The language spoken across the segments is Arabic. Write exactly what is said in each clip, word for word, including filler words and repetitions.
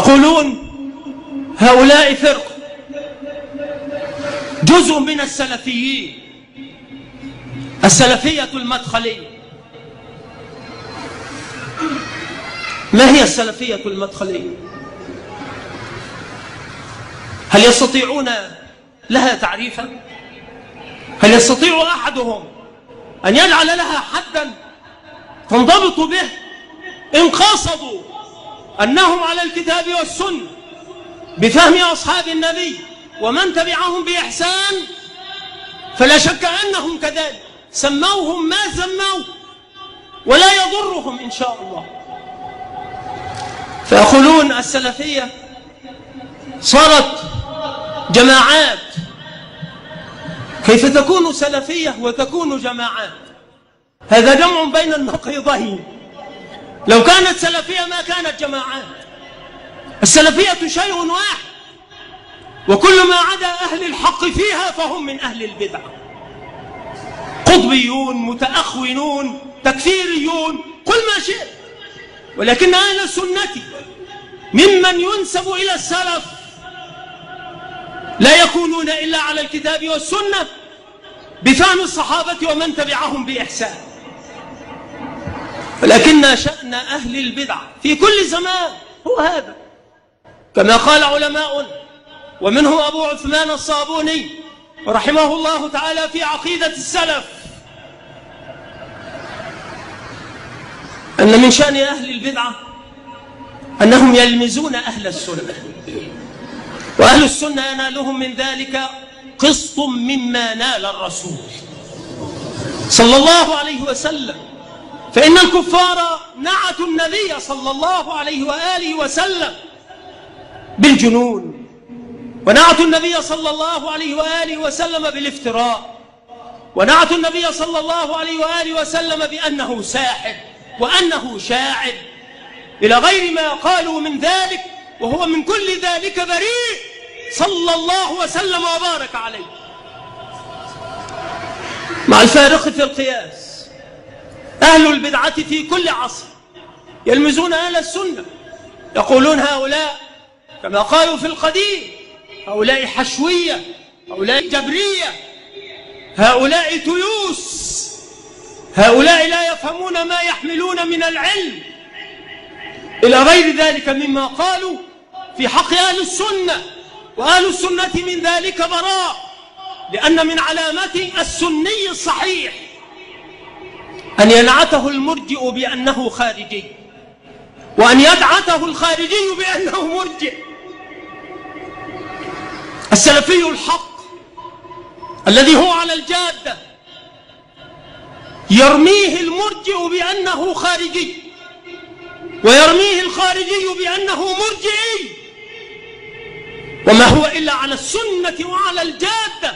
يقولون هؤلاء فرق جزء من السلفيين، السلفية المدخلية. ما هي السلفية المدخلية؟ هل يستطيعون لها تعريفا؟ هل يستطيع أحدهم أن يجعل لها حدا تنضبط به؟ إن قصدوا أنهم على الكتاب والسنة بفهم أصحاب النبي ومن تبعهم بإحسان فلا شك أنهم كذلك، سموهم ما سموا ولا يضرهم إن شاء الله. فيقولون السلفية صارت جماعات. كيف تكون سلفية وتكون جماعات؟ هذا جمع بين النقيضين. لو كانت سلفية ما كانت جماعات. السلفية شيء واحد، وكل ما عدا أهل الحق فيها فهم من أهل البدع، قطبيون، متأخونون، تكفيريون، قل ما شئت. ولكن أهل السنة ممن ينسب إلى السلف لا يكونون إلا على الكتاب والسنة بفهم الصحابة ومن تبعهم بإحسان. ولكن شأن أهل البدع في كل زمان هو هذا، كما قال علماء ومنه أبو عثمان الصابوني رحمه الله تعالى في عقيدة السلف أن من شأن أهل البدعة أنهم يلمزون أهل السنة، وأهل السنة ينالهم من ذلك قسط مما نال الرسول صلى الله عليه وسلم. فإن الكفار نعتوا النبي صلى الله عليه وآله وسلم بالجنون، ونعتوا النبي صلى الله عليه وآله وسلم بالافتراء، ونعتوا النبي صلى الله عليه وآله وسلم بأنه ساحر وأنه شاعر إلى غير ما قالوا من ذلك، وهو من كل ذلك بريء صلى الله وسلم وبارك عليه. مع الفارق في القياس، أهل البدعة في كل عصر يلمزون أهل السنة، يقولون هؤلاء كما قالوا في القديم هؤلاء حشوية، هؤلاء جبرية، هؤلاء تيوس، هؤلاء لا يفهمون ما يحملون من العلم إلى غير ذلك مما قالوا في حق أهل السنة. وأهل السنة من ذلك براء، لأن من علامات السني الصحيح أن ينعته المرجئ بأنه خارجي، وأن يدعته الخارجي بأنه مرجئ. السلفي الحق الذي هو على الجادة يرميه المرجئ بأنه خارجي، ويرميه الخارجي بأنه مرجئي، وما هو إلا على السنة وعلى الجادة.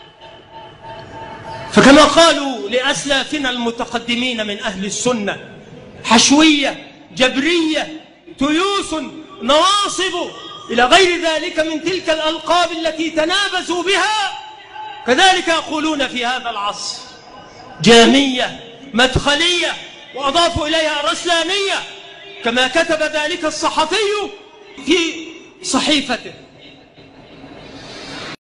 فكما قالوا لأسلافنا المتقدمين من أهل السنة حشوية، جبرية، تيوس، نواصب إلى غير ذلك من تلك الألقاب التي تنابزوا بها، كذلك يقولون في هذا العصر جامية، مدخلية، وأضافوا إليها رسلانية، كما كتب ذلك الصحفي في صحيفته.